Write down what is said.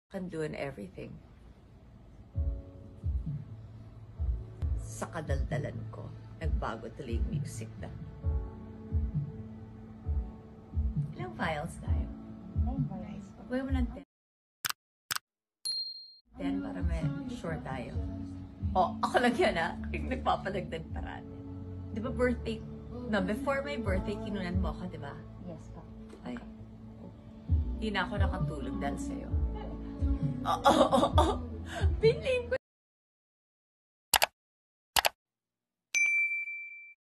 Can do everything. Sa kadaldalan ko, nagbago tuloy yung music na. Ilang files tayo? 9 files. Huwag mo ng 10 para may sure tayo. Oh, ako lang yan yung nagpapadagdag parati. Di ba birthday? No, before my birthday, kinunan mo ako, di ba? Yes, pa. Ay. Hindi na ako nakatulog dahil sa'yo. Oo. Believe ko